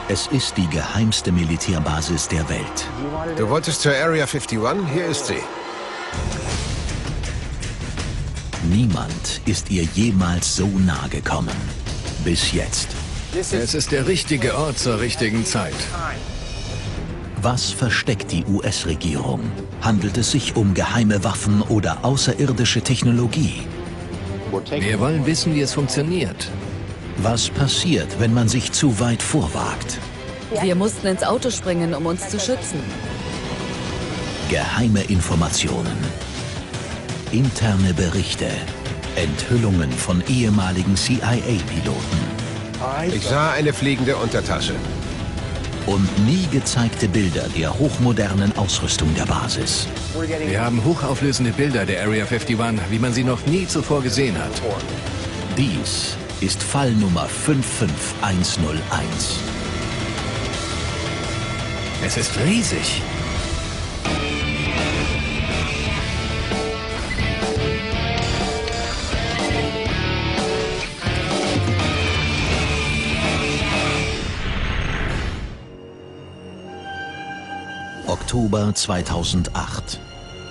Es ist die geheimste Militärbasis der Welt. Du wolltest zur Area 51? Hier ist sie. Niemand ist ihr jemals so nahe gekommen. Bis jetzt. Es ist der richtige Ort zur richtigen Zeit. Was versteckt die US-Regierung? Handelt es sich um geheime Waffen oder außerirdische Technologie? Wir wollen wissen, wie es funktioniert. Was passiert, wenn man sich zu weit vorwagt? Wir mussten ins Auto springen, um uns zu schützen. Geheime Informationen. Interne Berichte. Enthüllungen von ehemaligen CIA-Piloten. Ich sah eine fliegende Untertasche. Und nie gezeigte Bilder der hochmodernen Ausrüstung der Basis. Wir haben hochauflösende Bilder der Area 51, wie man sie noch nie zuvor gesehen hat. Dies ist Fall Nummer 55101. Es ist riesig. Oktober 2008.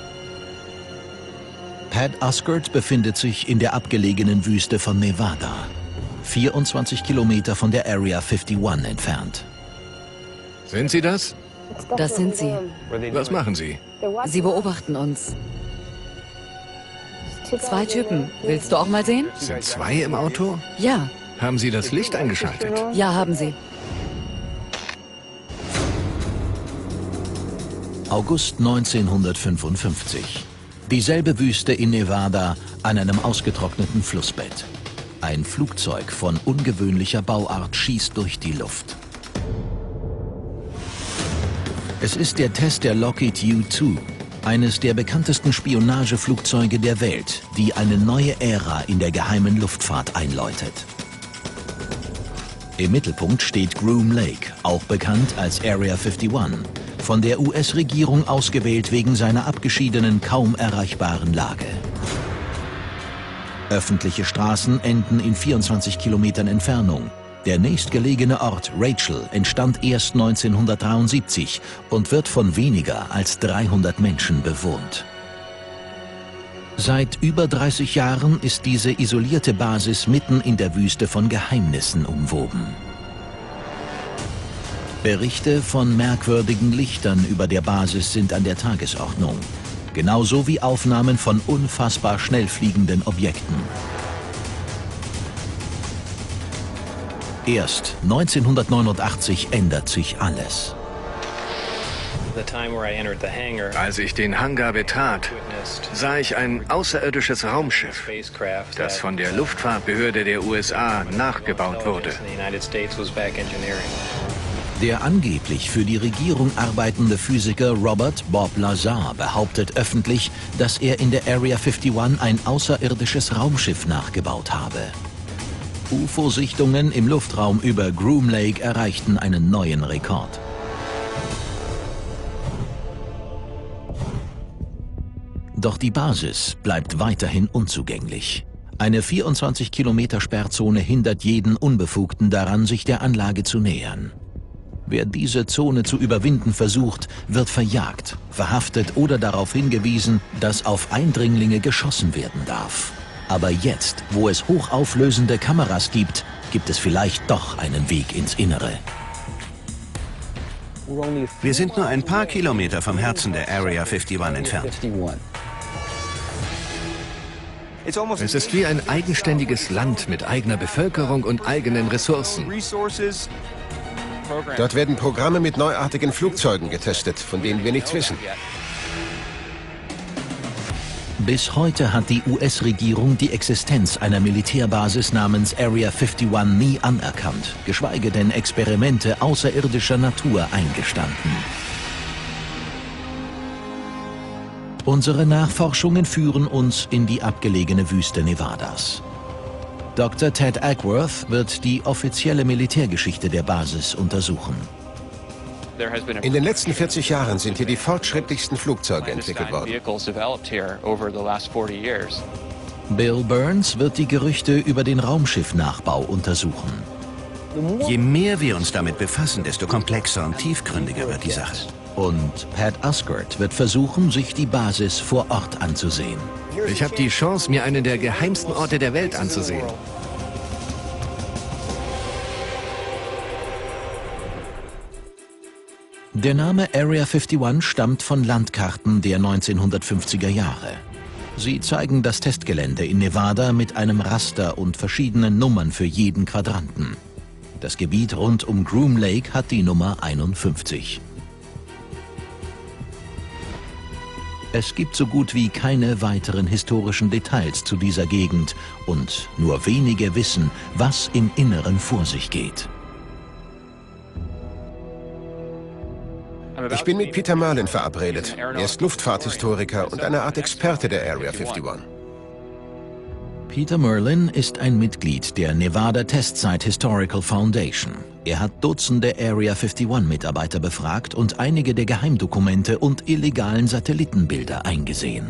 Pat Osgood befindet sich in der abgelegenen Wüste von Nevada, 24 Kilometer von der Area 51 entfernt. Sind Sie das? Das sind sie. Was machen Sie? Sie beobachten uns. 2 Typen. Willst du auch mal sehen? Sind 2 im Auto? Ja. Haben Sie das Licht eingeschaltet? Ja, haben sie. August 1955. Dieselbe Wüste in Nevada an einem ausgetrockneten Flussbett. Ein Flugzeug von ungewöhnlicher Bauart schießt durch die Luft. Es ist der Test der Lockheed U-2, eines der bekanntesten Spionageflugzeuge der Welt, die eine neue Ära in der geheimen Luftfahrt einläutet. Im Mittelpunkt steht Groom Lake, auch bekannt als Area 51, von der US-Regierung ausgewählt wegen seiner abgeschiedenen, kaum erreichbaren Lage. Öffentliche Straßen enden in 24 Kilometern Entfernung. Der nächstgelegene Ort Rachel entstand erst 1973 und wird von weniger als 300 Menschen bewohnt. Seit über 30 Jahren ist diese isolierte Basis mitten in der Wüste von Geheimnissen umwoben. Berichte von merkwürdigen Lichtern über der Basis sind an der Tagesordnung. Genauso wie Aufnahmen von unfassbar schnell fliegenden Objekten. Erst 1989 ändert sich alles. Als ich den Hangar betrat, sah ich ein außerirdisches Raumschiff, das von der Luftfahrtbehörde der USA nachgebaut wurde. Der angeblich für die Regierung arbeitende Physiker Robert Bob Lazar behauptet öffentlich, dass er in der Area 51 ein außerirdisches Raumschiff nachgebaut habe. UFO-Sichtungen im Luftraum über Groom Lake erreichten einen neuen Rekord. Doch die Basis bleibt weiterhin unzugänglich. Eine 24 Kilometer Sperrzone hindert jeden Unbefugten daran, sich der Anlage zu nähern. Wer diese Zone zu überwinden versucht, wird verjagt, verhaftet oder darauf hingewiesen, dass auf Eindringlinge geschossen werden darf. Aber jetzt, wo es hochauflösende Kameras gibt, gibt es vielleicht doch einen Weg ins Innere. Wir sind nur ein paar Kilometer vom Herzen der Area 51 entfernt. Es ist wie ein eigenständiges Land mit eigener Bevölkerung und eigenen Ressourcen. Dort werden Programme mit neuartigen Flugzeugen getestet, von denen wir nichts wissen. Bis heute hat die US-Regierung die Existenz einer Militärbasis namens Area 51 nie anerkannt, geschweige denn Experimente außerirdischer Natur eingestanden. Unsere Nachforschungen führen uns in die abgelegene Wüste Nevadas. Dr. Ted Ackworth wird die offizielle Militärgeschichte der Basis untersuchen. In den letzten 40 Jahren sind hier die fortschrittlichsten Flugzeuge entwickelt worden. Bill Burns wird die Gerüchte über den Raumschiffnachbau untersuchen. Je mehr wir uns damit befassen, desto komplexer und tiefgründiger wird die Sache. Und Pat Osgood wird versuchen, sich die Basis vor Ort anzusehen. Ich habe die Chance, mir einen der geheimsten Orte der Welt anzusehen. Der Name Area 51 stammt von Landkarten der 1950er Jahre. Sie zeigen das Testgelände in Nevada mit einem Raster und verschiedenen Nummern für jeden Quadranten. Das Gebiet rund um Groom Lake hat die Nummer 51. Es gibt so gut wie keine weiteren historischen Details zu dieser Gegend und nur wenige wissen, was im Inneren vor sich geht. Ich bin mit Peter Merlin verabredet. Er ist Luftfahrthistoriker und eine Art Experte der Area 51. Peter Merlin ist ein Mitglied der Nevada Test Site Historical Foundation. Er hat Dutzende Area 51-Mitarbeiter befragt und einige der Geheimdokumente und illegalen Satellitenbilder eingesehen.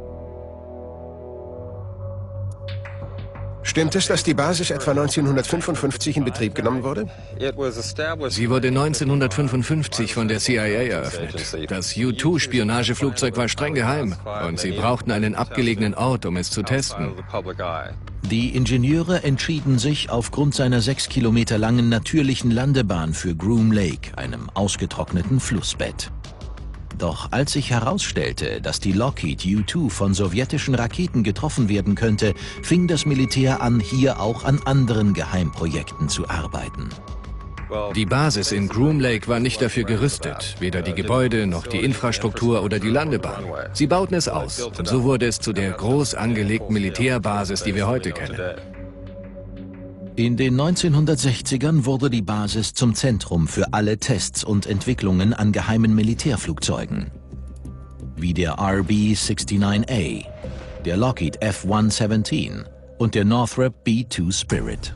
Stimmt es, dass die Basis etwa 1955 in Betrieb genommen wurde? Sie wurde 1955 von der CIA eröffnet. Das U-2-Spionageflugzeug war streng geheim und sie brauchten einen abgelegenen Ort, um es zu testen. Die Ingenieure entschieden sich aufgrund seiner 6 Kilometer langen natürlichen Landebahn für Groom Lake, einem ausgetrockneten Flussbett. Doch als sich herausstellte, dass die Lockheed U-2 von sowjetischen Raketen getroffen werden könnte, fing das Militär an, hier auch an anderen Geheimprojekten zu arbeiten. Die Basis in Groom Lake war nicht dafür gerüstet, weder die Gebäude noch die Infrastruktur oder die Landebahn. Sie bauten es aus und so wurde es zu der groß angelegten Militärbasis, die wir heute kennen. In den 1960ern wurde die Basis zum Zentrum für alle Tests und Entwicklungen an geheimen Militärflugzeugen, wie der RB-69A, der Lockheed F-117 und der Northrop B-2 Spirit.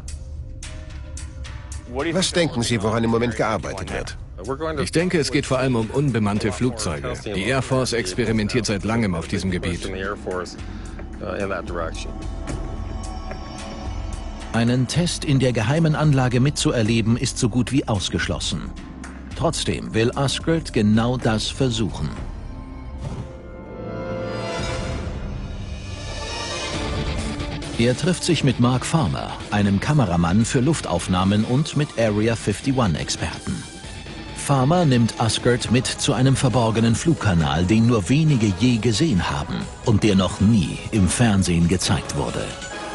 Was denken Sie, woran im Moment gearbeitet wird? Ich denke, es geht vor allem um unbemannte Flugzeuge. Die Air Force experimentiert seit langem auf diesem Gebiet. Einen Test in der geheimen Anlage mitzuerleben, ist so gut wie ausgeschlossen. Trotzdem will Osgood genau das versuchen. Er trifft sich mit Mark Farmer, einem Kameramann für Luftaufnahmen und mit Area 51-Experten. Farmer nimmt Osgood mit zu einem verborgenen Flugkanal, den nur wenige je gesehen haben und der noch nie im Fernsehen gezeigt wurde.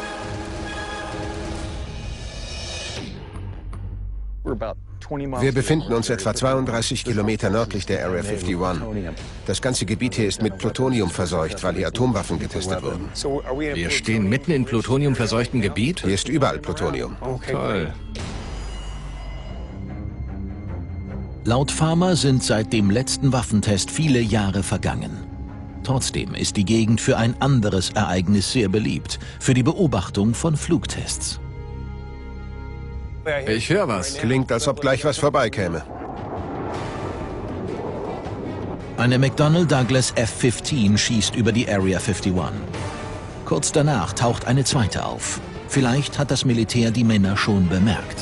Wir befinden uns etwa 32 Kilometer nördlich der Area 51. Das ganze Gebiet hier ist mit Plutonium verseucht, weil hier Atomwaffen getestet wurden. Wir stehen mitten in plutoniumverseuchtem Gebiet? Hier ist überall Plutonium. Toll. Laut Farmer sind seit dem letzten Waffentest viele Jahre vergangen. Trotzdem ist die Gegend für ein anderes Ereignis sehr beliebt, für die Beobachtung von Flugtests. Ich höre was. Klingt, als ob gleich was vorbeikäme. Eine McDonnell Douglas F-15 schießt über die Area 51. Kurz danach taucht eine zweite auf. Vielleicht hat das Militär die Männer schon bemerkt.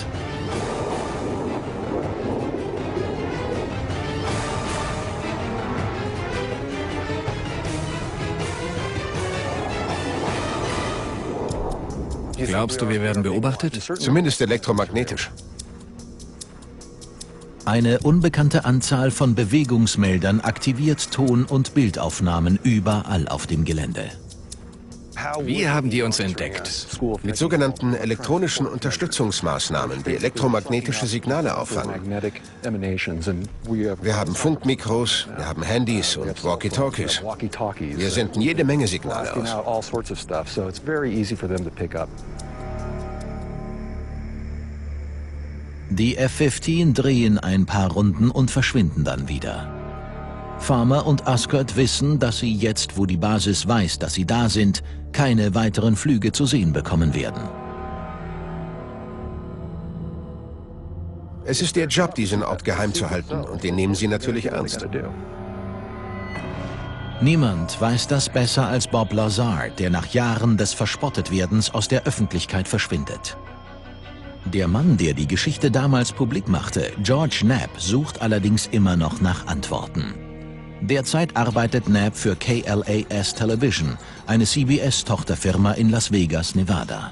Glaubst du, wir werden beobachtet? Zumindest elektromagnetisch. Eine unbekannte Anzahl von Bewegungsmeldern aktiviert Ton- und Bildaufnahmen überall auf dem Gelände. Wie haben die uns entdeckt? Mit sogenannten elektronischen Unterstützungsmaßnahmen, die elektromagnetische Signale auffangen. Wir haben Funkmikros, wir haben Handys und Walkie-Talkies. Wir senden jede Menge Signale aus. Die F-15 drehen ein paar Runden und verschwinden dann wieder. Farmer und Osgood wissen, dass sie jetzt, wo die Basis weiß, dass sie da sind, keine weiteren Flüge zu sehen bekommen werden. Es ist ihr Job, diesen Ort geheim zu halten, und den nehmen sie natürlich ernst. Niemand weiß das besser als Bob Lazar, der nach Jahren des Verspottetwerdens aus der Öffentlichkeit verschwindet. Der Mann, der die Geschichte damals publik machte, George Knapp, sucht allerdings immer noch nach Antworten. Derzeit arbeitet Knapp für KLAS Television, eine CBS-Tochterfirma in Las Vegas, Nevada.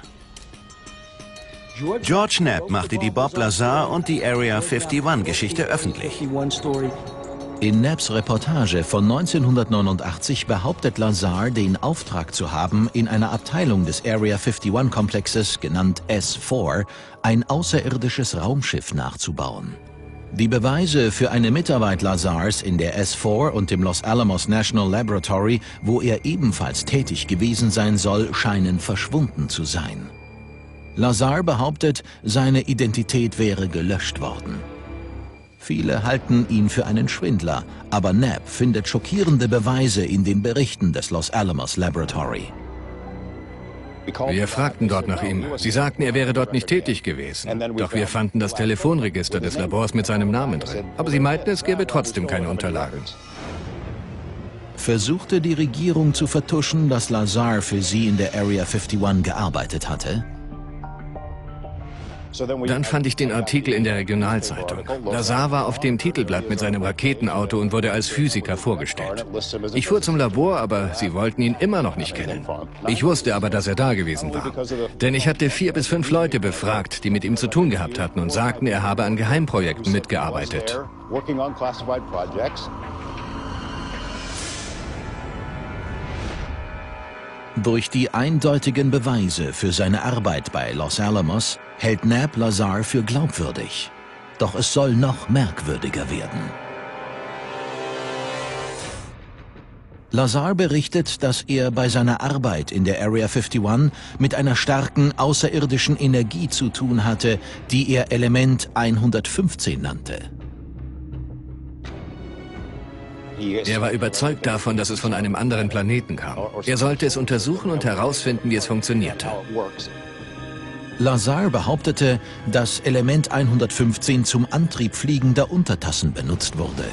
George Knapp machte die Bob Lazar und die Area 51-Geschichte öffentlich. In Knapps Reportage von 1989 behauptet Lazar, den Auftrag zu haben, in einer Abteilung des Area 51-Komplexes, genannt S4, ein außerirdisches Raumschiff nachzubauen. Die Beweise für eine Mitarbeit Lazars in der S4 und dem Los Alamos National Laboratory, wo er ebenfalls tätig gewesen sein soll, scheinen verschwunden zu sein. Lazar behauptet, seine Identität wäre gelöscht worden. Viele halten ihn für einen Schwindler, aber Knapp findet schockierende Beweise in den Berichten des Los Alamos Laboratory. Wir fragten dort nach ihm. Sie sagten, er wäre dort nicht tätig gewesen. Doch wir fanden das Telefonregister des Labors mit seinem Namen drin. Aber sie meinten, es gäbe trotzdem keine Unterlagen. Versuchte die Regierung zu vertuschen, dass Lazar für sie in der Area 51 gearbeitet hatte? Dann fand ich den Artikel in der Regionalzeitung. Lazar war auf dem Titelblatt mit seinem Raketenauto und wurde als Physiker vorgestellt. Ich fuhr zum Labor, aber sie wollten ihn immer noch nicht kennen. Ich wusste aber, dass er da gewesen war. Denn ich hatte 4 bis 5 Leute befragt, die mit ihm zu tun gehabt hatten und sagten, er habe an Geheimprojekten mitgearbeitet. Durch die eindeutigen Beweise für seine Arbeit bei Los Alamos hält Knapp Lazar für glaubwürdig. Doch es soll noch merkwürdiger werden. Lazar berichtet, dass er bei seiner Arbeit in der Area 51 mit einer starken außerirdischen Energie zu tun hatte, die er Element 115 nannte. Er war überzeugt davon, dass es von einem anderen Planeten kam. Er sollte es untersuchen und herausfinden, wie es funktionierte. Lazar behauptete, dass Element 115 zum Antrieb fliegender Untertassen benutzt wurde.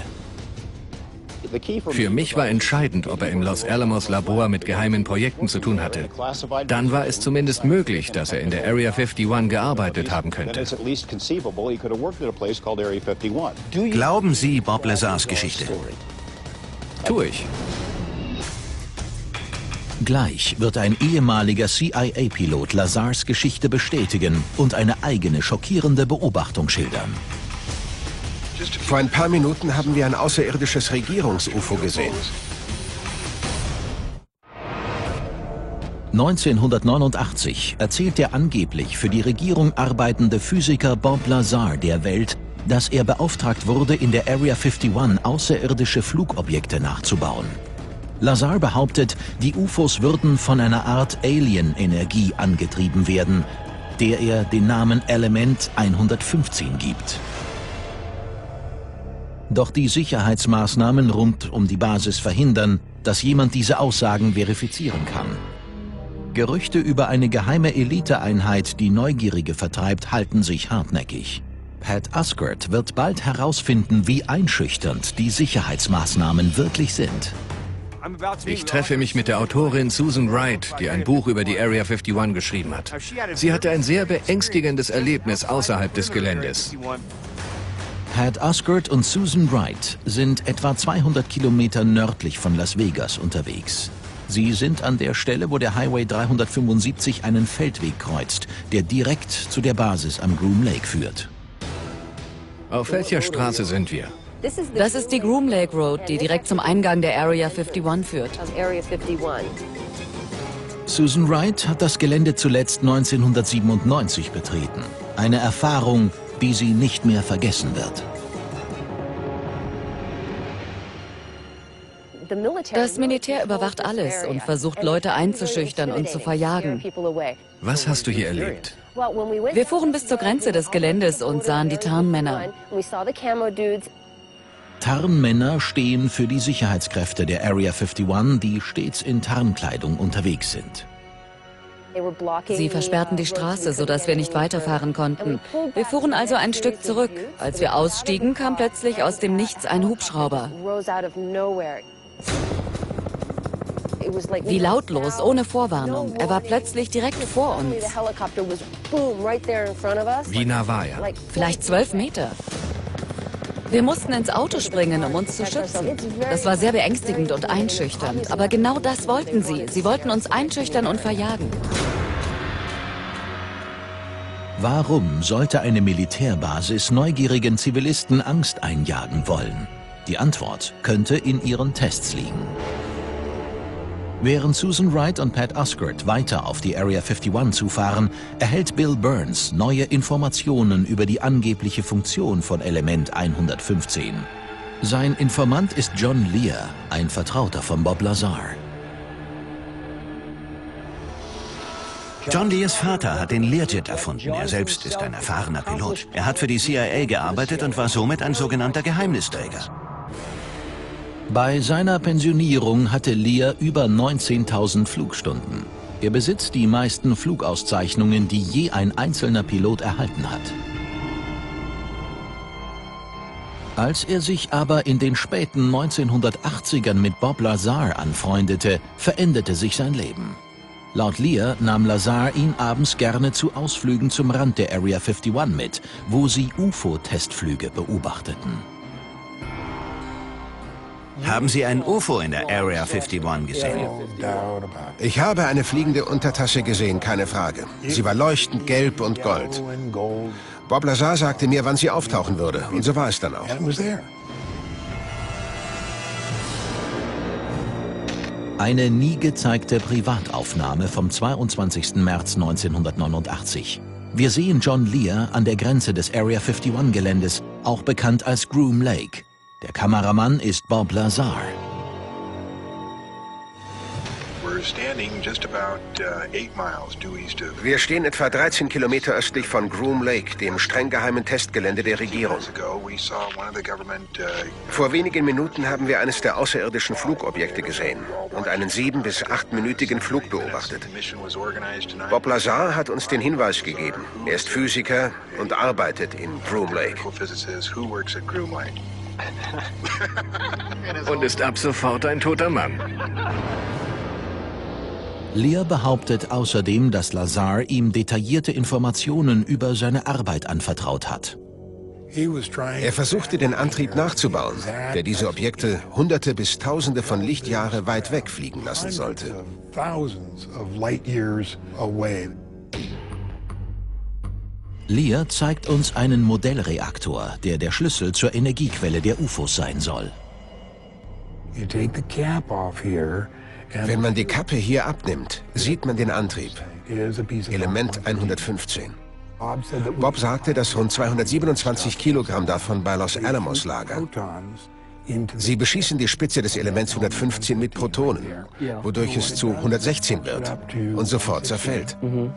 Für mich war entscheidend, ob er im Los Alamos Labor mit geheimen Projekten zu tun hatte. Dann war es zumindest möglich, dass er in der Area 51 gearbeitet haben könnte. Glauben Sie Bob Lazars Geschichte? Tue ich. Gleich wird ein ehemaliger CIA-Pilot Lazars Geschichte bestätigen und eine eigene schockierende Beobachtung schildern. Vor ein paar Minuten haben wir ein außerirdisches Regierungs-UFO gesehen. 1989 erzählt der angeblich für die Regierung arbeitende Physiker Bob Lazar der Welt, dass er beauftragt wurde, in der Area 51 außerirdische Flugobjekte nachzubauen. Lazar behauptet, die UFOs würden von einer Art Alien-Energie angetrieben werden, der er den Namen Element 115 gibt. Doch die Sicherheitsmaßnahmen rund um die Basis verhindern, dass jemand diese Aussagen verifizieren kann. Gerüchte über eine geheime Eliteeinheit, die Neugierige vertreibt, halten sich hartnäckig. Pat Osgood wird bald herausfinden, wie einschüchternd die Sicherheitsmaßnahmen wirklich sind. Ich treffe mich mit der Autorin Susan Wright, die ein Buch über die Area 51 geschrieben hat. Sie hatte ein sehr beängstigendes Erlebnis außerhalb des Geländes. Pat Osgood und Susan Wright sind etwa 200 Kilometer nördlich von Las Vegas unterwegs. Sie sind an der Stelle, wo der Highway 375 einen Feldweg kreuzt, der direkt zu der Basis am Groom Lake führt. Auf welcher Straße sind wir? Das ist die Groom Lake Road, die direkt zum Eingang der Area 51 führt. Susan Wright hat das Gelände zuletzt 1997 betreten. Eine Erfahrung, die sie nicht mehr vergessen wird. Das Militär überwacht alles und versucht, Leute einzuschüchtern und zu verjagen. Was hast du hier erlebt? Wir fuhren bis zur Grenze des Geländes und sahen die Tarnmänner. Tarnmänner stehen für die Sicherheitskräfte der Area 51, die stets in Tarnkleidung unterwegs sind. Sie versperrten die Straße, sodass wir nicht weiterfahren konnten. Wir fuhren also ein Stück zurück. Als wir ausstiegen, kam plötzlich aus dem Nichts ein Hubschrauber. Wie lautlos, ohne Vorwarnung. Er war plötzlich direkt vor uns. Wie nah war er? Vielleicht 12 Meter. Wir mussten ins Auto springen, um uns zu schützen. Das war sehr beängstigend und einschüchternd. Aber genau das wollten sie. Sie wollten uns einschüchtern und verjagen. Warum sollte eine Militärbasis neugierigen Zivilisten Angst einjagen wollen? Die Antwort könnte in ihren Tests liegen. Während Susan Wright und Pat Osgood weiter auf die Area 51 zufahren, erhält Bill Burns neue Informationen über die angebliche Funktion von Element 115. Sein Informant ist John Lear, ein Vertrauter von Bob Lazar. John Lears Vater hat den Learjet erfunden. Er selbst ist ein erfahrener Pilot. Er hat für die CIA gearbeitet und war somit ein sogenannter Geheimnisträger. Bei seiner Pensionierung hatte Lear über 19.000 Flugstunden. Er besitzt die meisten Flugauszeichnungen, die je ein einzelner Pilot erhalten hat. Als er sich aber in den späten 1980ern mit Bob Lazar anfreundete, veränderte sich sein Leben. Laut Lear nahm Lazar ihn abends gerne zu Ausflügen zum Rand der Area 51 mit, wo sie UFO-Testflüge beobachteten. Haben Sie ein UFO in der Area 51 gesehen? Ich habe eine fliegende Untertasse gesehen, keine Frage. Sie war leuchtend gelb und gold. Bob Lazar sagte mir, wann sie auftauchen würde, und so war es dann auch. Eine nie gezeigte Privataufnahme vom 22. März 1989. Wir sehen John Lear an der Grenze des Area 51-Geländes, auch bekannt als Groom Lake. Der Kameramann ist Bob Lazar. Wir stehen etwa 13 Kilometer östlich von Groom Lake, dem streng geheimen Testgelände der Regierung. Vor wenigen Minuten haben wir eines der außerirdischen Flugobjekte gesehen und einen 7- bis 8-minütigen Flug beobachtet. Bob Lazar hat uns den Hinweis gegeben. Er ist Physiker und arbeitet in Groom Lake. Und ist ab sofort ein toter Mann. Lear behauptet außerdem, dass Lazar ihm detaillierte Informationen über seine Arbeit anvertraut hat. Er versuchte, den Antrieb nachzubauen, der diese Objekte Hunderte bis Tausende von Lichtjahre weit weg fliegen lassen sollte. Lear zeigt uns einen Modellreaktor, der der Schlüssel zur Energiequelle der UFOs sein soll. Wenn man die Kappe hier abnimmt, sieht man den Antrieb. Element 115. Bob sagte, dass rund 227 Kilogramm davon bei Los Alamos lagern. Sie beschießen die Spitze des Elements 115 mit Protonen, wodurch es zu 116 wird und sofort zerfällt.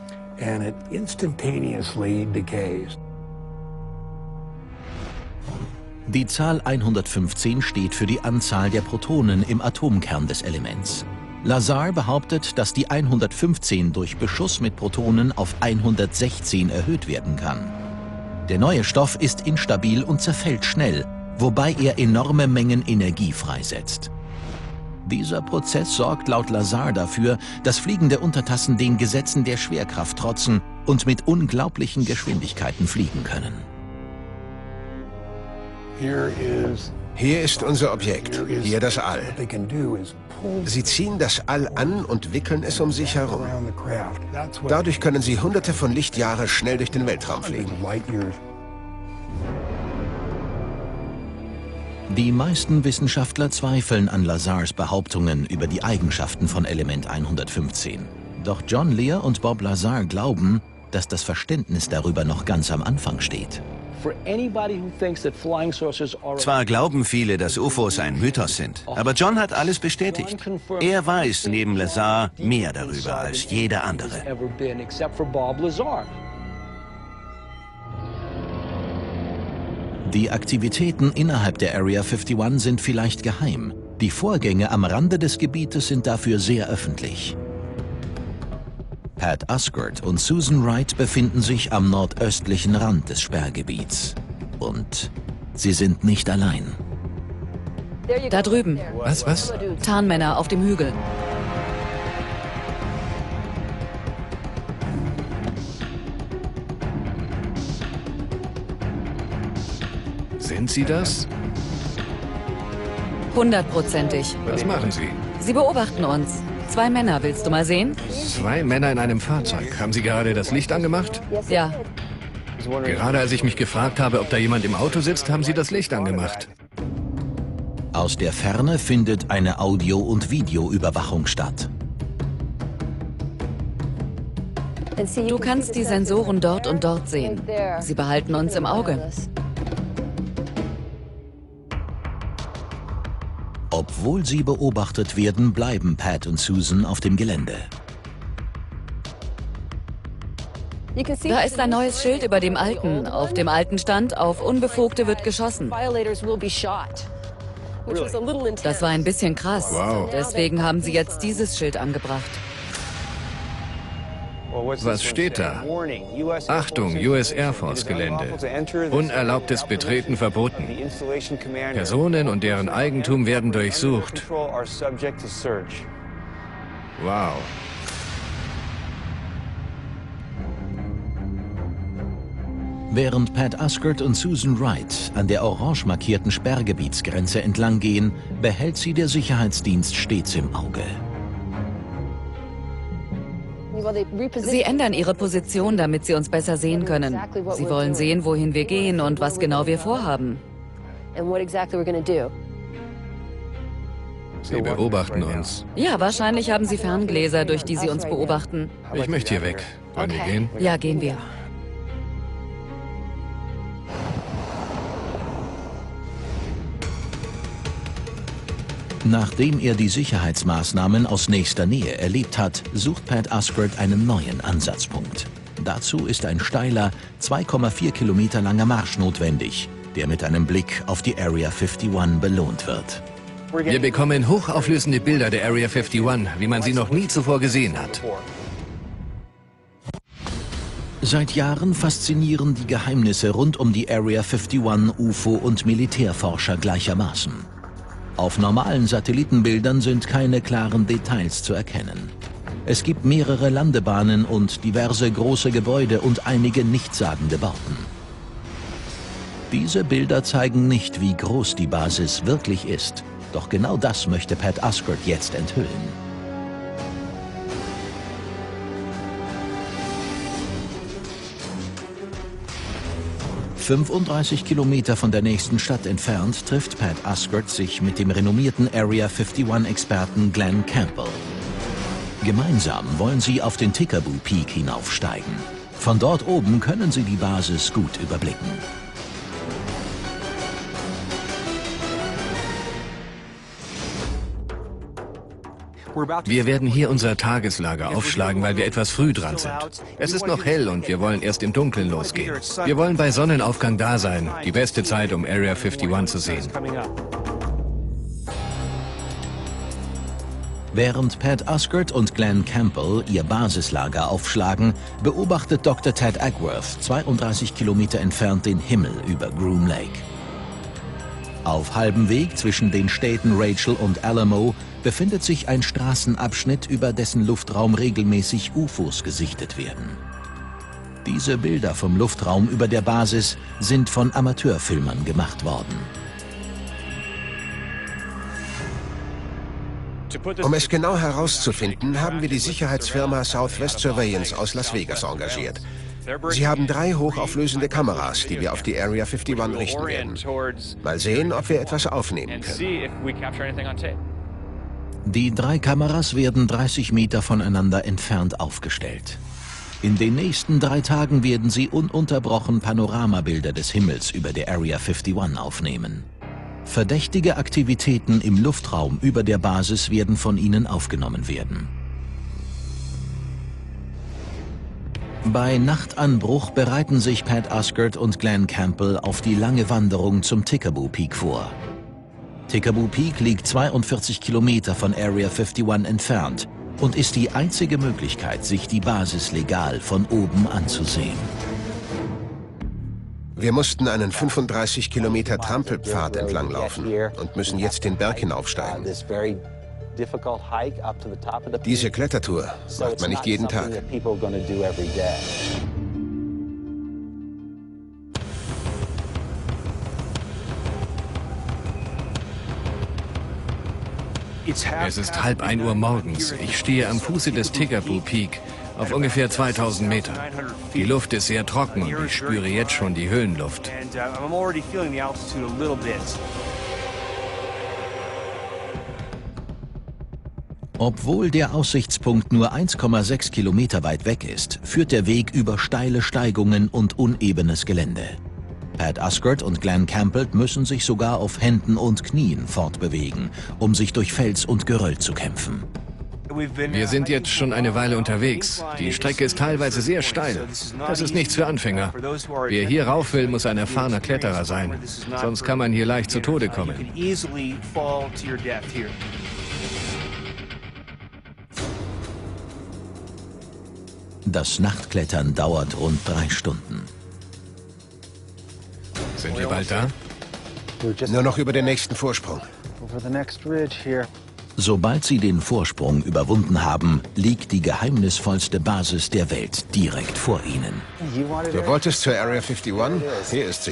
Die Zahl 115 steht für die Anzahl der Protonen im Atomkern des Elements. Lazar behauptet, dass die 115 durch Beschuss mit Protonen auf 116 erhöht werden kann. Der neue Stoff ist instabil und zerfällt schnell, wobei er enorme Mengen Energie freisetzt. Dieser Prozess sorgt laut Lazar dafür, dass fliegende Untertassen den Gesetzen der Schwerkraft trotzen und mit unglaublichen Geschwindigkeiten fliegen können. Hier ist unser Objekt, hier das All. Sie ziehen das All an und wickeln es um sich herum. Dadurch können sie Hunderte von Lichtjahre schnell durch den Weltraum fliegen. Die meisten Wissenschaftler zweifeln an Lazars Behauptungen über die Eigenschaften von Element 115. Doch John Lear und Bob Lazar glauben, dass das Verständnis darüber noch ganz am Anfang steht. Zwar glauben viele, dass UFOs ein Mythos sind, aber John hat alles bestätigt. Er weiß neben Lazar mehr darüber als jeder andere. Die Aktivitäten innerhalb der Area 51 sind vielleicht geheim. Die Vorgänge am Rande des Gebietes sind dafür sehr öffentlich. Pat Osgood und Susan Wright befinden sich am nordöstlichen Rand des Sperrgebiets. Und sie sind nicht allein. Da drüben. Was? Tarnmänner auf dem Hügel. Sind Sie das? 100%ig. Was machen Sie? Sie beobachten uns. 2 Männer, willst du mal sehen? 2 Männer in einem Fahrzeug. Haben Sie gerade das Licht angemacht? Ja. Gerade als ich mich gefragt habe, ob da jemand im Auto sitzt, haben Sie das Licht angemacht. Aus der Ferne findet eine Audio- und Videoüberwachung statt. Du kannst die Sensoren dort und dort sehen. Sie behalten uns im Auge. Obwohl sie beobachtet werden, bleiben Pat und Susan auf dem Gelände. Da ist ein neues Schild über dem alten. Auf dem alten stand, auf Unbefugte wird geschossen. Das war ein bisschen krass. Wow. Deswegen haben sie jetzt dieses Schild angebracht. Was steht da? Achtung, US Air Force Gelände. Unerlaubtes Betreten verboten. Personen und deren Eigentum werden durchsucht. Wow. Während Pat Ascott und Susan Wright an der orange markierten Sperrgebietsgrenze entlang gehen, behält sie der Sicherheitsdienst stets im Auge. Sie ändern ihre Position, damit sie uns besser sehen können. Sie wollen sehen, wohin wir gehen und was genau wir vorhaben. Sie beobachten uns. Ja, wahrscheinlich haben sie Ferngläser, durch die sie uns beobachten. Ich möchte hier weg. Wollen wir gehen? Ja, gehen wir. Nachdem er die Sicherheitsmaßnahmen aus nächster Nähe erlebt hat, sucht Pat Ascott einen neuen Ansatzpunkt. Dazu ist ein steiler, 2,4 Kilometer langer Marsch notwendig, der mit einem Blick auf die Area 51 belohnt wird. Wir bekommen hochauflösende Bilder der Area 51, wie man sie noch nie zuvor gesehen hat. Seit Jahren faszinieren die Geheimnisse rund um die Area 51 UFO- und Militärforscher gleichermaßen. Auf normalen Satellitenbildern sind keine klaren Details zu erkennen. Es gibt mehrere Landebahnen und diverse große Gebäude und einige nichtssagende Bauten. Diese Bilder zeigen nicht, wie groß die Basis wirklich ist. Doch genau das möchte Pat Ascott jetzt enthüllen. 35 Kilometer von der nächsten Stadt entfernt trifft Pat Ascott sich mit dem renommierten Area 51-Experten Glenn Campbell. Gemeinsam wollen sie auf den Tickaboo Peak hinaufsteigen. Von dort oben können sie die Basis gut überblicken. Wir werden hier unser Tageslager aufschlagen, weil wir etwas früh dran sind. Es ist noch hell und wir wollen erst im Dunkeln losgehen. Wir wollen bei Sonnenaufgang da sein. Die beste Zeit, um Area 51 zu sehen. Während Pat Ascott und Glenn Campbell ihr Basislager aufschlagen, beobachtet Dr. Ted Ackworth 32 Kilometer entfernt den Himmel über Groom Lake. Auf halbem Weg zwischen den Städten Rachel und Alamo befindet sich ein Straßenabschnitt, über dessen Luftraum regelmäßig UFOs gesichtet werden. Diese Bilder vom Luftraum über der Basis sind von Amateurfilmern gemacht worden. Um es genau herauszufinden, haben wir die Sicherheitsfirma Southwest Surveillance aus Las Vegas engagiert. Sie haben 3 hochauflösende Kameras, die wir auf die Area 51 richten werden. Mal sehen, ob wir etwas aufnehmen können. Die 3 Kameras werden 30 Meter voneinander entfernt aufgestellt. In den nächsten 3 Tagen werden sie ununterbrochen Panoramabilder des Himmels über der Area 51 aufnehmen. Verdächtige Aktivitäten im Luftraum über der Basis werden von ihnen aufgenommen werden. Bei Nachtanbruch bereiten sich Pat Ascott und Glenn Campbell auf die lange Wanderung zum Tickaboo Peak vor. Tickaboo Peak liegt 42 Kilometer von Area 51 entfernt und ist die einzige Möglichkeit, sich die Basis legal von oben anzusehen. Wir mussten einen 35 Kilometer Trampelpfad entlanglaufen und müssen jetzt den Berg hinaufsteigen. Diese Klettertour macht man nicht jeden Tag. Es ist 0:30 Uhr morgens. Ich stehe am Fuße des Kickapoo Peak auf ungefähr 2000 Metern. Die Luft ist sehr trocken und ich spüre jetzt schon die Höhenluft. Obwohl der Aussichtspunkt nur 1,6 Kilometer weit weg ist, führt der Weg über steile Steigungen und unebenes Gelände. Pat Asgard und Glenn Campbell müssen sich sogar auf Händen und Knien fortbewegen, um sich durch Fels und Geröll zu kämpfen. Wir sind jetzt schon eine Weile unterwegs. Die Strecke ist teilweise sehr steil. Das ist nichts für Anfänger. Wer hier rauf will, muss ein erfahrener Kletterer sein. Sonst kann man hier leicht zu Tode kommen. Das Nachtklettern dauert rund 3 Stunden. Sind wir bald da? Nur noch über den nächsten Vorsprung. Sobald sie den Vorsprung überwunden haben, liegt die geheimnisvollste Basis der Welt direkt vor ihnen. Du wolltest zur Area 51? Hier ist sie.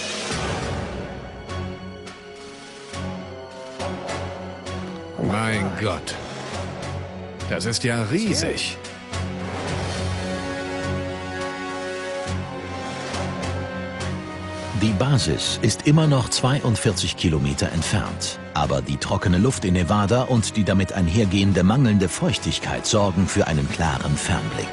Mein Gott. Das ist ja riesig. Die Basis ist immer noch 42 Kilometer entfernt. Aber die trockene Luft in Nevada und die damit einhergehende mangelnde Feuchtigkeit sorgen für einen klaren Fernblick.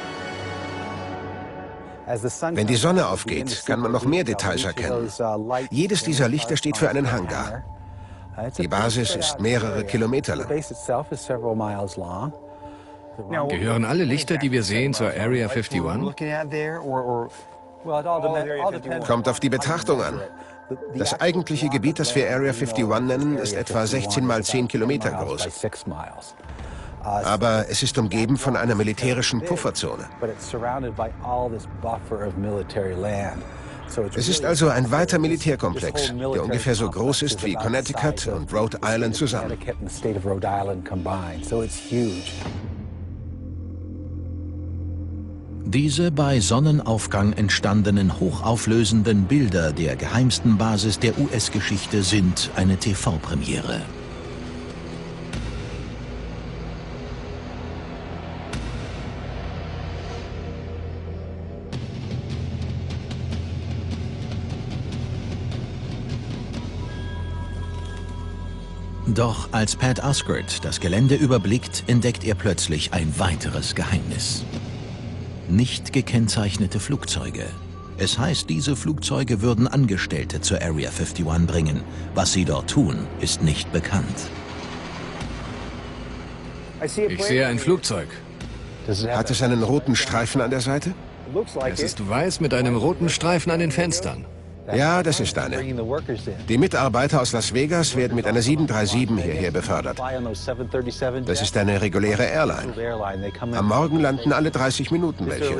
Wenn die Sonne aufgeht, kann man noch mehr Details erkennen. Jedes dieser Lichter steht für einen Hangar. Die Basis ist mehrere Kilometer lang. Gehören alle Lichter, die wir sehen, zur Area 51? Kommt auf die Betrachtung an. Das eigentliche Gebiet, das wir Area 51 nennen, ist etwa 16 mal 10 Kilometer groß. Aber es ist umgeben von einer militärischen Pufferzone. Es ist also ein weiter Militärkomplex, der ungefähr so groß ist wie Connecticut und Rhode Island zusammen. Diese bei Sonnenaufgang entstandenen hochauflösenden Bilder der geheimsten Basis der US-Geschichte sind eine TV-Premiere. Doch als Pat Asgard das Gelände überblickt, entdeckt er plötzlich ein weiteres Geheimnis. Nicht gekennzeichnete Flugzeuge. Es heißt, diese Flugzeuge würden Angestellte zur Area 51 bringen. Was sie dort tun, ist nicht bekannt. Ich sehe ein Flugzeug. Hat es einen roten Streifen an der Seite? Es ist weiß mit einem roten Streifen an den Fenstern. Ja, das ist eine. Die Mitarbeiter aus Las Vegas werden mit einer 737 hierher befördert. Das ist eine reguläre Airline. Am Morgen landen alle 30 Minuten welche.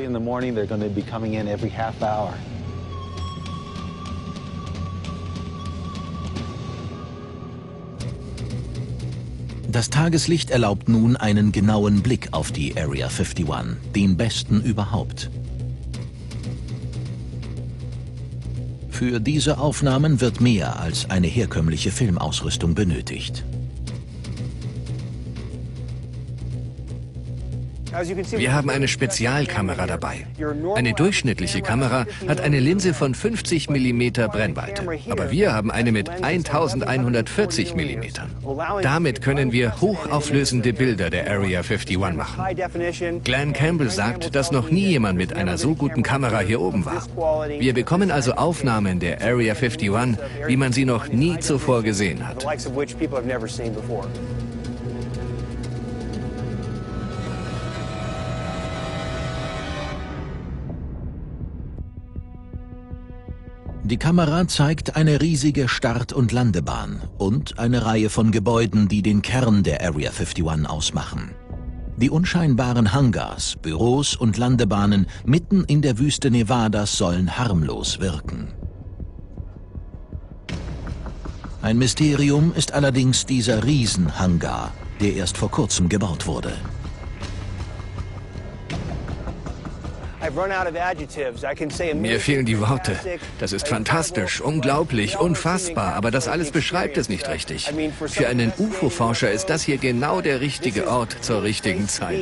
Das Tageslicht erlaubt nun einen genauen Blick auf die Area 51, den besten überhaupt. Für diese Aufnahmen wird mehr als eine herkömmliche Filmausrüstung benötigt. Wir haben eine Spezialkamera dabei. Eine durchschnittliche Kamera hat eine Linse von 50 mm Brennweite. Aber wir haben eine mit 1140 mm. Damit können wir hochauflösende Bilder der Area 51 machen. Glenn Campbell sagt, dass noch nie jemand mit einer so guten Kamera hier oben war. Wir bekommen also Aufnahmen der Area 51, wie man sie noch nie zuvor gesehen hat. Die Kamera zeigt eine riesige Start- und Landebahn und eine Reihe von Gebäuden, die den Kern der Area 51 ausmachen. Die unscheinbaren Hangars, Büros und Landebahnen mitten in der Wüste Nevadas sollen harmlos wirken. Ein Mysterium ist allerdings dieser Riesenhangar, der erst vor kurzem gebaut wurde. Mir fehlen die Worte. Das ist fantastisch, unglaublich, unfassbar, aber das alles beschreibt es nicht richtig. Für einen UFO-Forscher ist das hier genau der richtige Ort zur richtigen Zeit.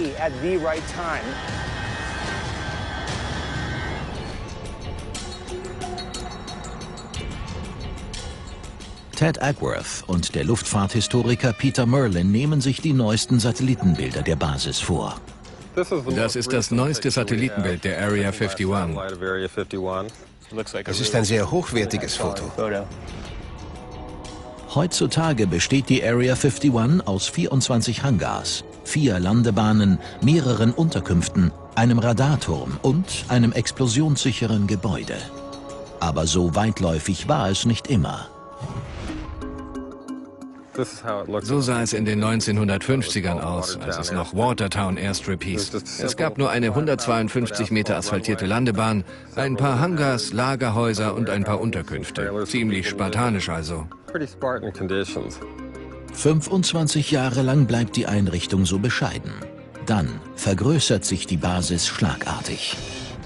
Ted Ackworth und der Luftfahrthistoriker Peter Merlin nehmen sich die neuesten Satellitenbilder der Basis vor. Das ist das neueste Satellitenbild der Area 51. Es ist ein sehr hochwertiges Foto. Heutzutage besteht die Area 51 aus 24 Hangars, 4 Landebahnen, mehreren Unterkünften, einem Radarturm und einem explosionssicheren Gebäude. Aber so weitläufig war es nicht immer. So sah es in den 1950ern aus, als es noch Watertown Airstrip hieß. Es gab nur eine 152 Meter asphaltierte Landebahn, ein paar Hangars, Lagerhäuser und ein paar Unterkünfte. Ziemlich spartanisch also. 25 Jahre lang bleibt die Einrichtung so bescheiden. Dann vergrößert sich die Basis schlagartig.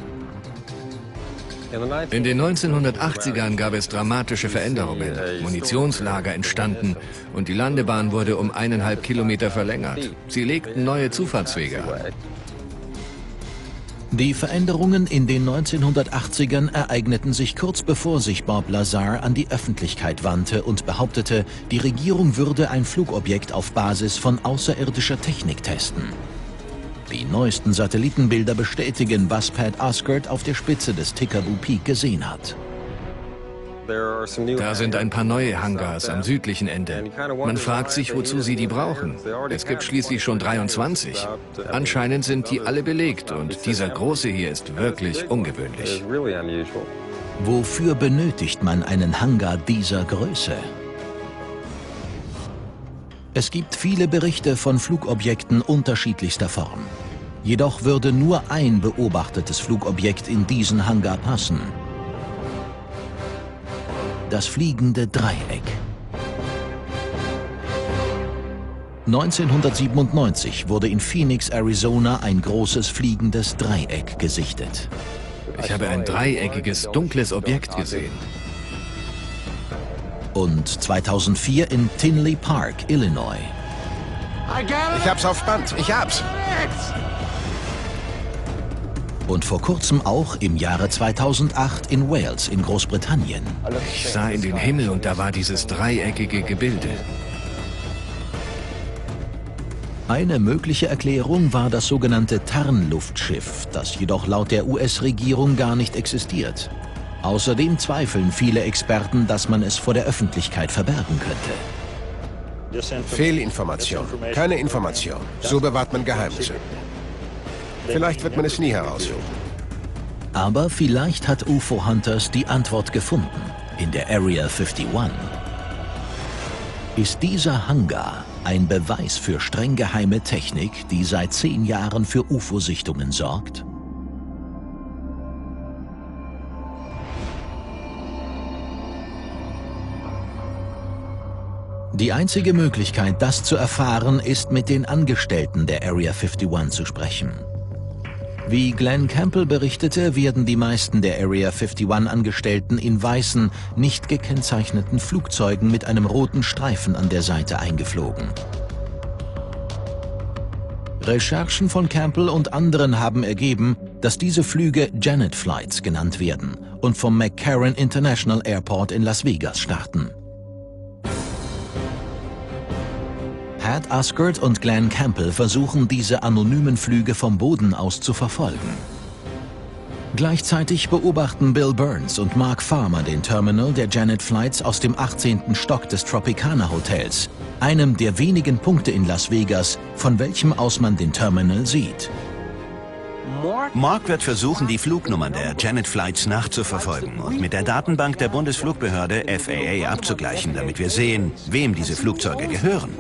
In den 1980ern gab es dramatische Veränderungen. Munitionslager entstanden und die Landebahn wurde um 1,5 Kilometer verlängert. Sie legten neue Zufahrtswege an. Die Veränderungen in den 1980ern ereigneten sich kurz bevor sich Bob Lazar an die Öffentlichkeit wandte und behauptete, die Regierung würde ein Flugobjekt auf Basis von außerirdischer Technik testen. Die neuesten Satellitenbilder bestätigen, was Pat Osgood auf der Spitze des Tikaboo Peak gesehen hat. Da sind ein paar neue Hangars am südlichen Ende. Man fragt sich, wozu sie die brauchen. Es gibt schließlich schon 23. Anscheinend sind die alle belegt und dieser große hier ist wirklich ungewöhnlich. Wofür benötigt man einen Hangar dieser Größe? Es gibt viele Berichte von Flugobjekten unterschiedlichster Form. Jedoch würde nur ein beobachtetes Flugobjekt in diesen Hangar passen. Das fliegende Dreieck. 1997 wurde in Phoenix, Arizona, ein großes fliegendes Dreieck gesichtet. Ich habe ein dreieckiges, dunkles Objekt gesehen. Und 2004 in Tinley Park, Illinois. Ich hab's auf Band, ich hab's. Und vor kurzem auch im Jahre 2008 in Wales in Großbritannien. Ich sah in den Himmel und da war dieses dreieckige Gebilde. Eine mögliche Erklärung war das sogenannte Tarn-Luftschiff, das jedoch laut der US-Regierung gar nicht existiert. Außerdem zweifeln viele Experten, dass man es vor der Öffentlichkeit verbergen könnte. Fehlinformation, keine Information. So bewahrt man Geheimnisse. Vielleicht wird man es nie herausfinden. Aber vielleicht hat UFO Hunters die Antwort gefunden in der Area 51. Ist dieser Hangar ein Beweis für streng geheime Technik, die seit 10 Jahren für UFO-Sichtungen sorgt? Die einzige Möglichkeit, das zu erfahren, ist mit den Angestellten der Area 51 zu sprechen. Wie Glenn Campbell berichtete, werden die meisten der Area 51-Angestellten in weißen, nicht gekennzeichneten Flugzeugen mit einem roten Streifen an der Seite eingeflogen. Recherchen von Campbell und anderen haben ergeben, dass diese Flüge Janet Flights genannt werden und vom McCarran International Airport in Las Vegas starten. Pat Osgood und Glenn Campbell versuchen, diese anonymen Flüge vom Boden aus zu verfolgen. Gleichzeitig beobachten Bill Burns und Mark Farmer den Terminal der Janet Flights aus dem 18. Stock des Tropicana Hotels, einem der wenigen Punkte in Las Vegas, von welchem aus man den Terminal sieht. Mark wird versuchen, die Flugnummern der Janet Flights nachzuverfolgen und mit der Datenbank der Bundesflugbehörde FAA abzugleichen, damit wir sehen, wem diese Flugzeuge gehören.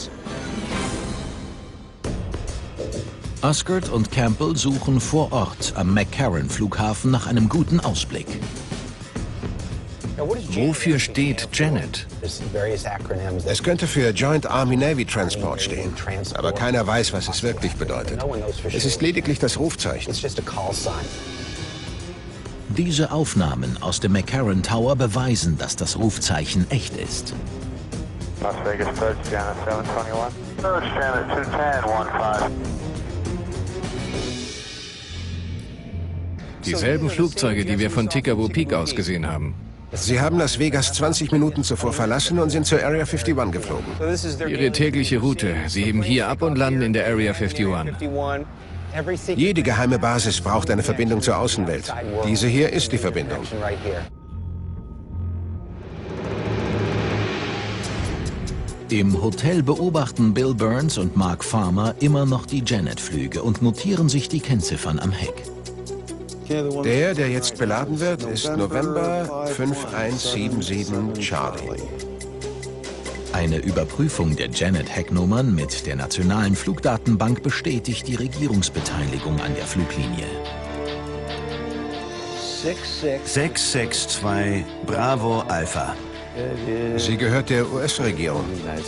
Osgood und Campbell suchen vor Ort am McCarran-Flughafen nach einem guten Ausblick. Wofür steht Janet? Es könnte für Joint Army-Navy Transport stehen, aber keiner weiß, was es wirklich bedeutet. Es ist lediglich das Rufzeichen. Diese Aufnahmen aus dem McCarran Tower beweisen, dass das Rufzeichen echt ist. Las Vegas approach, Janet 721. Approach, Janet 210, 15. Dieselben Flugzeuge, die wir von Tikkabu Peak aus gesehen haben. Sie haben Las Vegas 20 Minuten zuvor verlassen und sind zur Area 51 geflogen. Ihre tägliche Route. Sie heben hier ab und landen in der Area 51. Jede geheime Basis braucht eine Verbindung zur Außenwelt. Diese hier ist die Verbindung. Im Hotel beobachten Bill Burns und Mark Farmer immer noch die Janet-Flüge und notieren sich die Kennziffern am Heck. Der jetzt beladen wird, ist November 5177 Charlie. Eine Überprüfung der Janet-Hecknummern mit der nationalen Flugdatenbank bestätigt die Regierungsbeteiligung an der Fluglinie. 662 Bravo Alpha. Sie gehört der US-Regierung.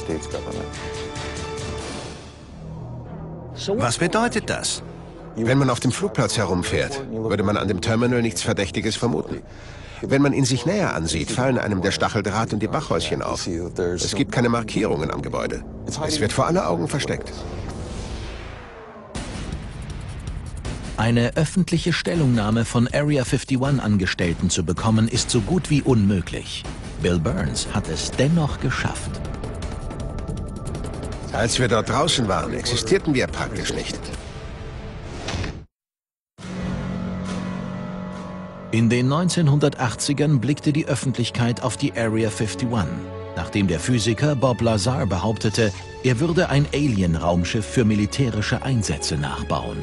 Was bedeutet das? Wenn man auf dem Flugplatz herumfährt, würde man an dem Terminal nichts Verdächtiges vermuten. Wenn man ihn sich näher ansieht, fallen einem der Stacheldraht und die Bachhäuschen auf. Es gibt keine Markierungen am Gebäude. Es wird vor aller Augen versteckt. Eine öffentliche Stellungnahme von Area 51-Angestellten zu bekommen, ist so gut wie unmöglich. Bill Burns hat es dennoch geschafft. Als wir dort draußen waren, existierten wir praktisch nicht. In den 1980ern blickte die Öffentlichkeit auf die Area 51, nachdem der Physiker Bob Lazar behauptete, er würde ein Alien-Raumschiff für militärische Einsätze nachbauen.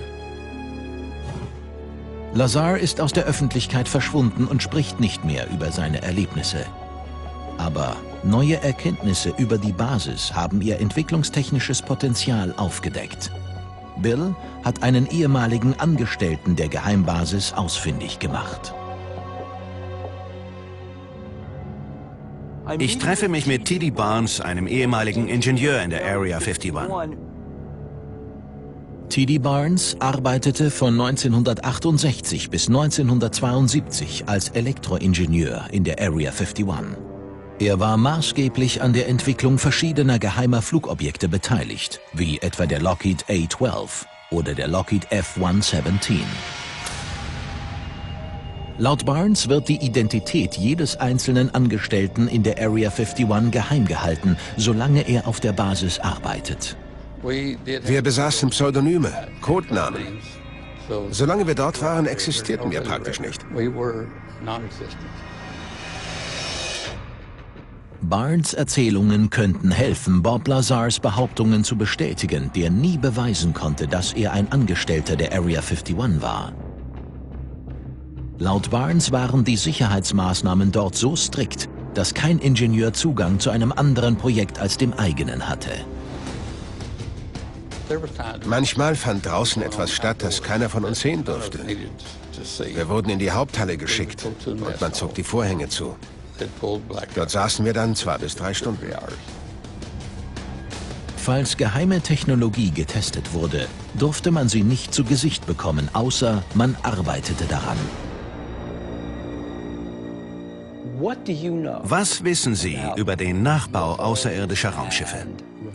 Lazar ist aus der Öffentlichkeit verschwunden und spricht nicht mehr über seine Erlebnisse. Aber neue Erkenntnisse über die Basis haben ihr entwicklungstechnisches Potenzial aufgedeckt. Bill hat einen ehemaligen Angestellten der Geheimbasis ausfindig gemacht. Ich treffe mich mit T.D. Barnes, einem ehemaligen Ingenieur in der Area 51. T.D. Barnes arbeitete von 1968 bis 1972 als Elektroingenieur in der Area 51. Er war maßgeblich an der Entwicklung verschiedener geheimer Flugobjekte beteiligt, wie etwa der Lockheed A-12 oder der Lockheed F-117. Laut Barnes wird die Identität jedes einzelnen Angestellten in der Area 51 geheim gehalten, solange er auf der Basis arbeitet. Wir besaßen Pseudonyme, Codenamen. Solange wir dort waren, existierten wir praktisch nicht. Barnes' Erzählungen könnten helfen, Bob Lazars Behauptungen zu bestätigen, der nie beweisen konnte, dass er ein Angestellter der Area 51 war. Laut Barnes waren die Sicherheitsmaßnahmen dort so strikt, dass kein Ingenieur Zugang zu einem anderen Projekt als dem eigenen hatte. Manchmal fand draußen etwas statt, das keiner von uns sehen durfte. Wir wurden in die Haupthalle geschickt und man zog die Vorhänge zu. Dort saßen wir dann 2 bis 3 Stunden. Falls geheime Technologie getestet wurde, durfte man sie nicht zu Gesicht bekommen, außer man arbeitete daran. Was wissen Sie über den Nachbau außerirdischer Raumschiffe?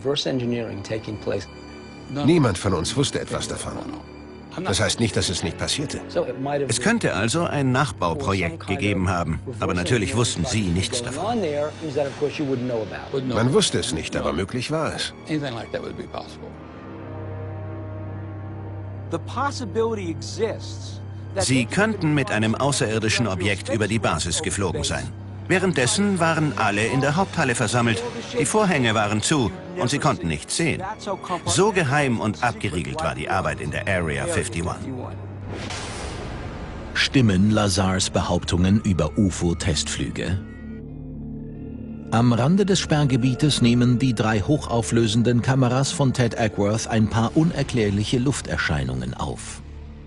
Niemand von uns wusste etwas davon. Das heißt nicht, dass es nicht passierte. Es könnte also ein Nachbauprojekt gegeben haben, aber natürlich wussten Sie nichts davon. Man wusste es nicht, aber möglich war es. Sie könnten mit einem außerirdischen Objekt über die Basis geflogen sein. Währenddessen waren alle in der Haupthalle versammelt, die Vorhänge waren zu und sie konnten nichts sehen. So geheim und abgeriegelt war die Arbeit in der Area 51. Stimmen Lazars Behauptungen über UFO-Testflüge? Am Rande des Sperrgebietes nehmen die 3 hochauflösenden Kameras von Ted Ackworth ein paar unerklärliche Lufterscheinungen auf.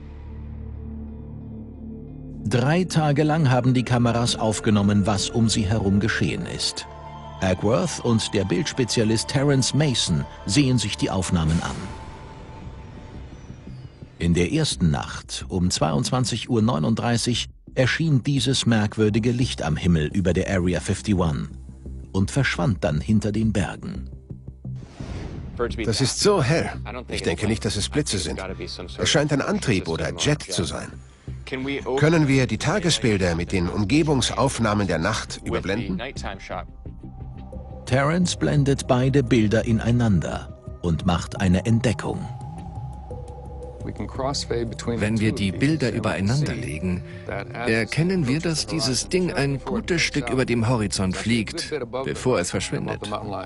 3 Tage lang haben die Kameras aufgenommen, was um sie herum geschehen ist. Ackworth und der Bildspezialist Terence Mason sehen sich die Aufnahmen an. In der ersten Nacht um 22:39 Uhr erschien dieses merkwürdige Licht am Himmel über der Area 51 und verschwand dann hinter den Bergen. Das ist so hell. Ich denke nicht, dass es Blitze sind. Es scheint ein Antrieb oder Jet zu sein. Können wir die Tagesbilder mit den Umgebungsaufnahmen der Nacht überblenden? Terence blendet beide Bilder ineinander und macht eine Entdeckung. Wenn wir die Bilder übereinander legen, erkennen wir, dass dieses Ding ein gutes Stück über dem Horizont fliegt, bevor es verschwindet.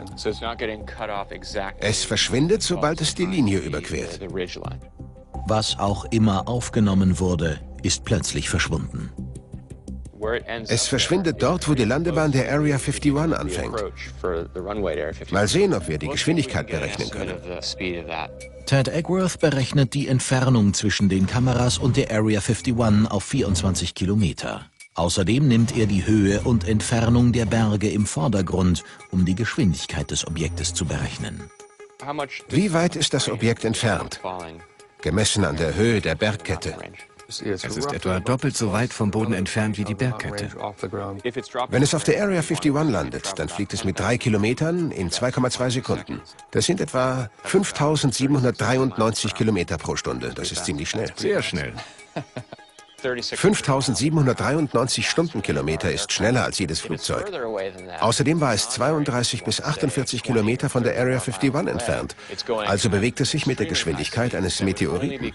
Es verschwindet, sobald es die Linie überquert. Was auch immer aufgenommen wurde, ist plötzlich verschwunden. Es verschwindet dort, wo die Landebahn der Area 51 anfängt. Mal sehen, ob wir die Geschwindigkeit berechnen können. Ted Egworth berechnet die Entfernung zwischen den Kameras und der Area 51 auf 24 Kilometer. Außerdem nimmt er die Höhe und Entfernung der Berge im Vordergrund, um die Geschwindigkeit des Objektes zu berechnen. Wie weit ist das Objekt entfernt, gemessen an der Höhe der Bergkette? Es ist etwa doppelt so weit vom Boden entfernt wie die Bergkette. Wenn es auf der Area 51 landet, dann fliegt es mit 3 Kilometern in 2,2 Sekunden. Das sind etwa 5.793 Kilometer pro Stunde. Das ist ziemlich schnell. Sehr schnell. 5.793 Stundenkilometer ist schneller als jedes Flugzeug. Außerdem war es 32 bis 48 Kilometer von der Area 51 entfernt. Also bewegt es sich mit der Geschwindigkeit eines Meteoriten.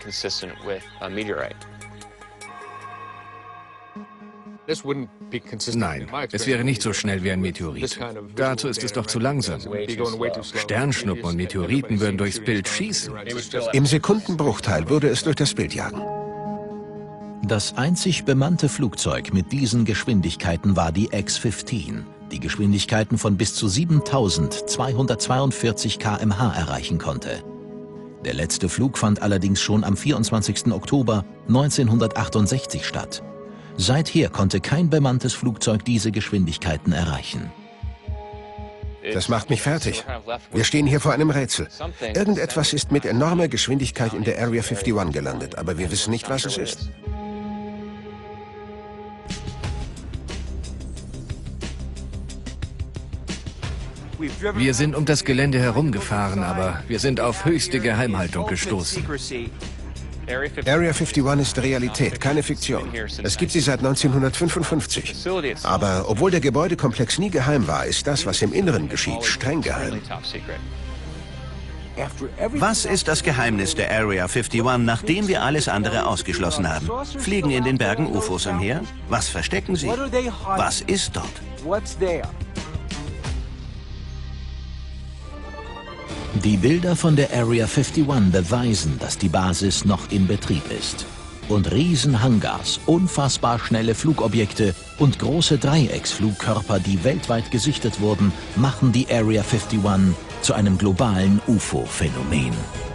Nein, es wäre nicht so schnell wie ein Meteorit. Dazu ist es doch zu langsam. Sternschnuppen und Meteoriten würden durchs Bild schießen. Im Sekundenbruchteil würde es durch das Bild jagen. Das einzig bemannte Flugzeug mit diesen Geschwindigkeiten war die X-15, die Geschwindigkeiten von bis zu 7.242 km/h erreichen konnte. Der letzte Flug fand allerdings schon am 24. Oktober 1968 statt. Seither konnte kein bemanntes Flugzeug diese Geschwindigkeiten erreichen. Das macht mich fertig. Wir stehen hier vor einem Rätsel. Irgendetwas ist mit enormer Geschwindigkeit in der Area 51 gelandet, aber wir wissen nicht, was es ist. Wir sind um das Gelände herumgefahren, aber wir sind auf höchste Geheimhaltung gestoßen. Area 51 ist Realität, keine Fiktion. Es gibt sie seit 1955. Aber obwohl der Gebäudekomplex nie geheim war, ist das, was im Inneren geschieht, streng geheim. Was ist das Geheimnis der Area 51, nachdem wir alles andere ausgeschlossen haben? Fliegen in den Bergen UFOs umher? Was verstecken sie? Was ist dort? Die Bilder von der Area 51 beweisen, dass die Basis noch in Betrieb ist. Und Riesenhangars, unfassbar schnelle Flugobjekte und große Dreiecksflugkörper, die weltweit gesichtet wurden, machen die Area 51 zu einem globalen UFO-Phänomen.